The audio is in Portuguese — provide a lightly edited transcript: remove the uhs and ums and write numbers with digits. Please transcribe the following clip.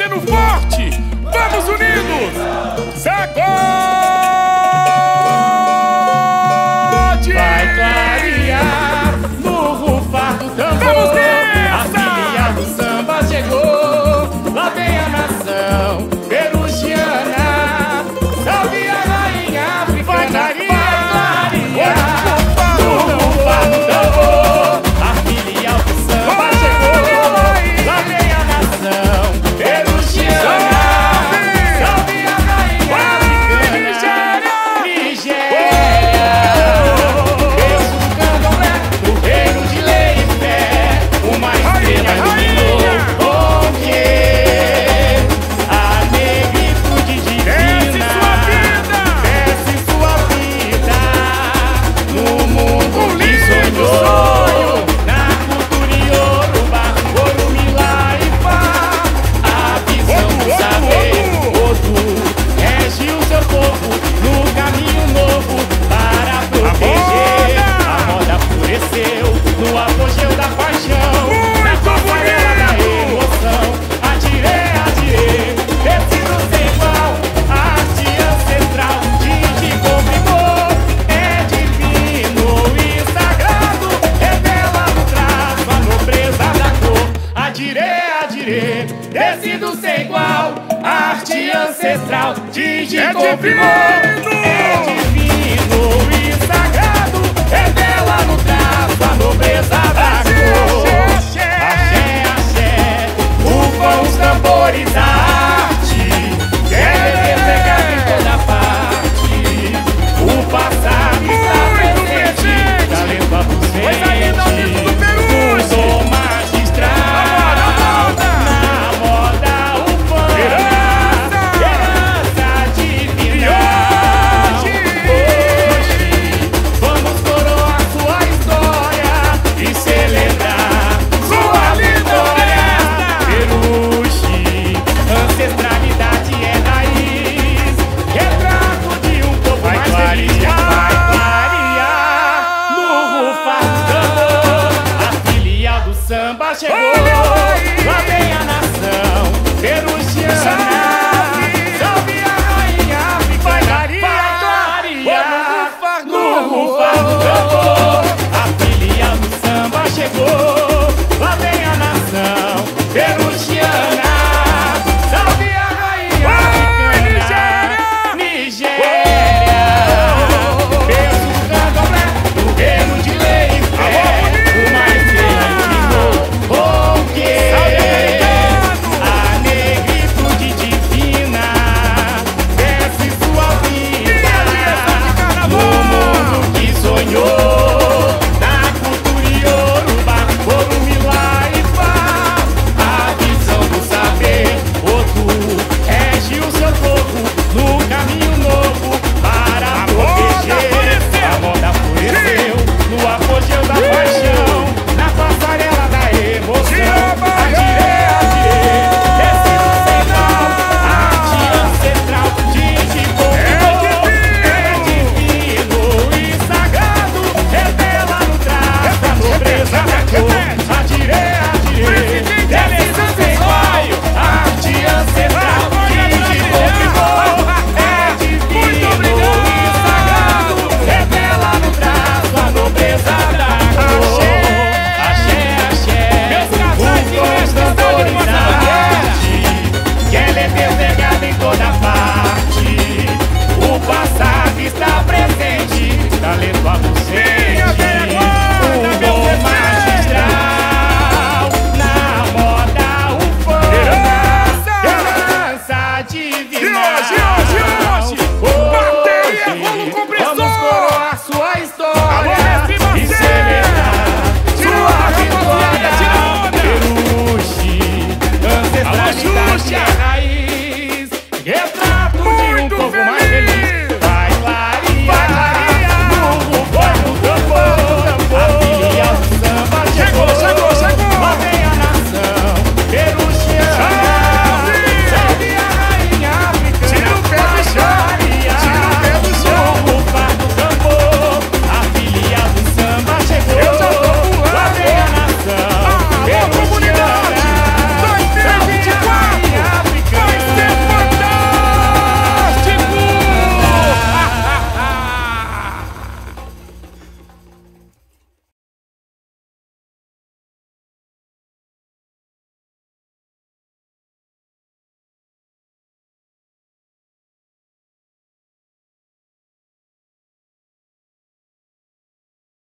batendo forte. Vamos unidos. Sacode! Vai clarear no rufar do tambor. Vamos nessa! A filha do samba chegou. Lá vem a nação perugiana. Salve a rainha africana. Vai clarear no rufar do tambor. A filha do samba chegou. Lá vem a nação perugiana. Salve a rainha africana. Nigéria. Beijo do candomblé, do reino de lei e fé. Uma estrela iluminou onde a negritude divina desce sua vida no mundo que sonhou. Na cultura iorubá, orumilá e pá, a visão do saber Odu rege o seu povo no caminho novo para proteger. A moda floresceu no apogeu da paixão, na passarela da emoção. Atirê, tecido sem igual, arte ancestral, de configor, é divino e sagrado, revela no traço a nobreza da cor. Atirê, tecido sem igual, arte ancestral, de configor, é divino e sagrado, revela no traço a nobreza da cor. Axé, axé, rufam os tambores da arte, quer pegar em toda parte. O passado está presente, talento abusente, o som magistral, na moda urbana, herança divina. Hoje vamos coroar sua história e celebrar sua vitória. Peruche, ancestralidade é raiz, retrato de um povo mais feliz. Vai clarear no rufar do tambor. A filial do samba chegou. Lá vem a nação perugiana. Salve a rainha africana. Vai clarear no rufar do tambor. A filial do samba chegou. Lá vem a nação perugiana. Salve a rainha africana. Nigéria. Beijo do candomblé, do reino de lei e fé. Uma estrela iluminou onde a negritude divina desce sua vida no mundo que sonhou.